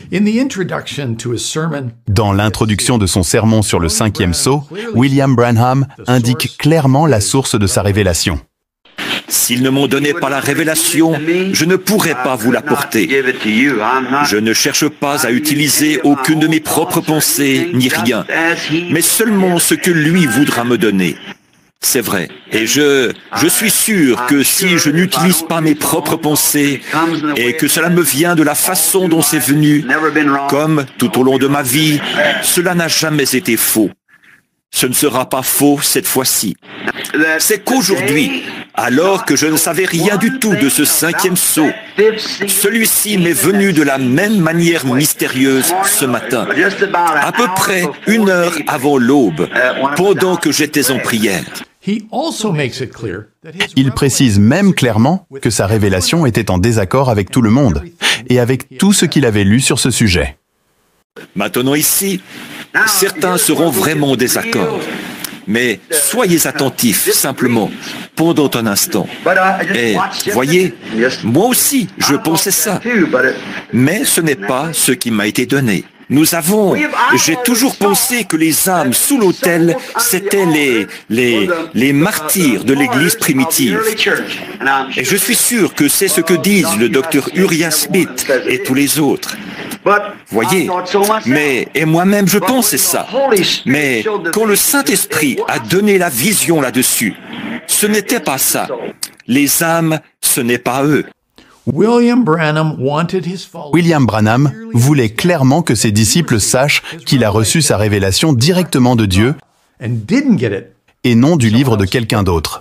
Dans l'introduction de son sermon sur le cinquième sceau, William Branham indique clairement la source de sa révélation. S'ils ne m'ont donné pas la révélation, je ne pourrais pas vous l'apporter. Je ne cherche pas à utiliser aucune de mes propres pensées, ni rien, mais seulement ce que lui voudra me donner. C'est vrai. Et je suis sûr que si je n'utilise pas mes propres pensées et que cela me vient de la façon dont c'est venu, comme tout au long de ma vie, cela n'a jamais été faux. Ce ne sera pas faux cette fois-ci. C'est qu'aujourd'hui, alors que je ne savais rien du tout de ce cinquième sceau, celui-ci m'est venu de la même manière mystérieuse ce matin, à peu près 1 heure avant l'aube, pendant que j'étais en prière. Il précise même clairement que sa révélation était en désaccord avec tout le monde et avec tout ce qu'il avait lu sur ce sujet. Maintenant ici, certains seront vraiment en désaccord. Mais soyez attentifs, simplement, pendant un instant. Et voyez, moi aussi, je pensais ça. Mais ce n'est pas ce qui m'a été donné. J'ai toujours pensé que les âmes sous l'autel, c'étaient les martyrs de l'Église primitive. Et je suis sûr que c'est ce que disent le docteur Uriah Smith et tous les autres. Voyez, et moi-même je pensais ça. Mais quand le Saint-Esprit a donné la vision là-dessus, ce n'était pas ça. Les âmes, ce n'est pas eux. William Branham voulait clairement que ses disciples sachent qu'il a reçu sa révélation directement de Dieu et non du livre de quelqu'un d'autre.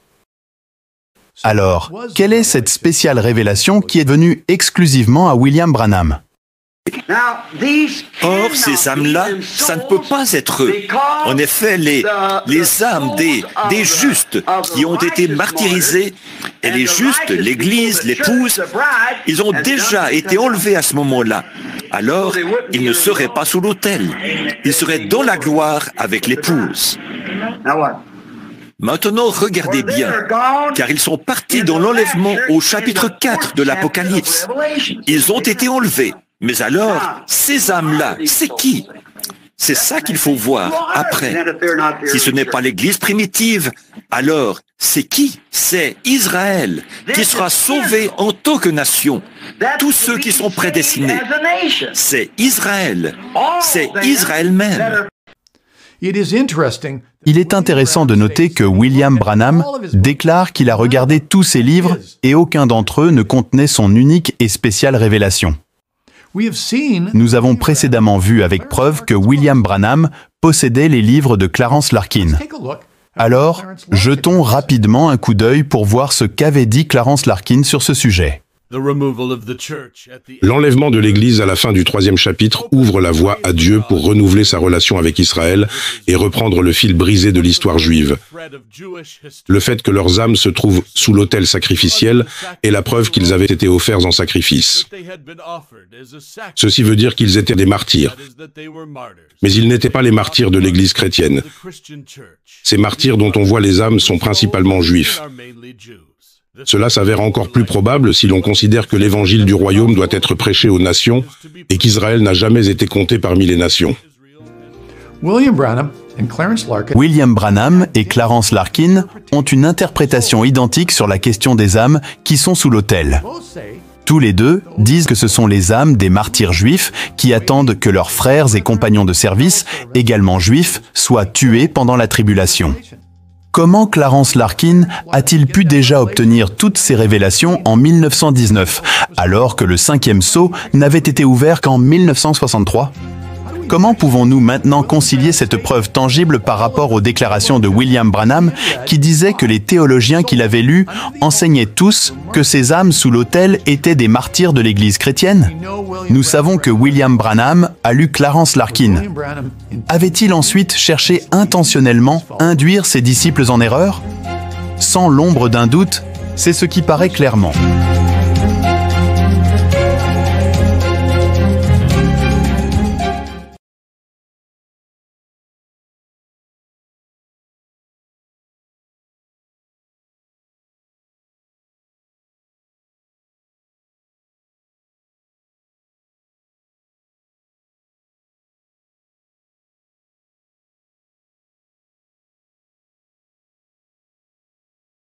Alors, quelle est cette spéciale révélation qui est venue exclusivement à William Branham ? Or, ces âmes-là, ça ne peut pas être eux. En effet, les âmes des justes qui ont été martyrisés, et les justes, l'Église, l'épouse, ils ont déjà été enlevés à ce moment-là. Alors, ils ne seraient pas sous l'autel. Ils seraient dans la gloire avec l'épouse. Maintenant, regardez bien, car ils sont partis dans l'enlèvement au chapitre 4 de l'Apocalypse. Ils ont été enlevés. Mais alors, ces âmes-là, c'est qui? C'est ça qu'il faut voir après. Si ce n'est pas l'Église primitive, alors c'est qui? C'est Israël, qui sera sauvé en tant que nation. Tous ceux qui sont prédestinés. C'est Israël. C'est Israël même. Il est intéressant de noter que William Branham déclare qu'il a regardé tous ses livres et aucun d'entre eux ne contenait son unique et spéciale révélation. Nous avons précédemment vu avec preuve que William Branham possédait les livres de Clarence Larkin. Alors, jetons rapidement un coup d'œil pour voir ce qu'avait dit Clarence Larkin sur ce sujet. L'enlèvement de l'Église à la fin du 3e chapitre ouvre la voie à Dieu pour renouveler sa relation avec Israël et reprendre le fil brisé de l'histoire juive. Le fait que leurs âmes se trouvent sous l'autel sacrificiel est la preuve qu'ils avaient été offerts en sacrifice. Ceci veut dire qu'ils étaient des martyrs. Mais ils n'étaient pas les martyrs de l'Église chrétienne. Ces martyrs dont on voit les âmes sont principalement juifs. Cela s'avère encore plus probable si l'on considère que l'évangile du royaume doit être prêché aux nations et qu'Israël n'a jamais été compté parmi les nations. William Branham et Clarence Larkin ont une interprétation identique sur la question des âmes qui sont sous l'autel. Tous les deux disent que ce sont les âmes des martyrs juifs qui attendent que leurs frères et compagnons de service, également juifs, soient tués pendant la tribulation. Comment Clarence Larkin a-t-il pu déjà obtenir toutes ces révélations en 1919, alors que le 5e sceau n'avait été ouvert qu'en 1963 ? Comment pouvons-nous maintenant concilier cette preuve tangible par rapport aux déclarations de William Branham qui disait que les théologiens qu'il avait lus enseignaient tous que ces âmes sous l'autel étaient des martyrs de l'Église chrétienne? Nous savons que William Branham a lu Clarence Larkin. Avait-il ensuite cherché intentionnellement induire ses disciples en erreur? Sans l'ombre d'un doute, c'est ce qui paraît clairement.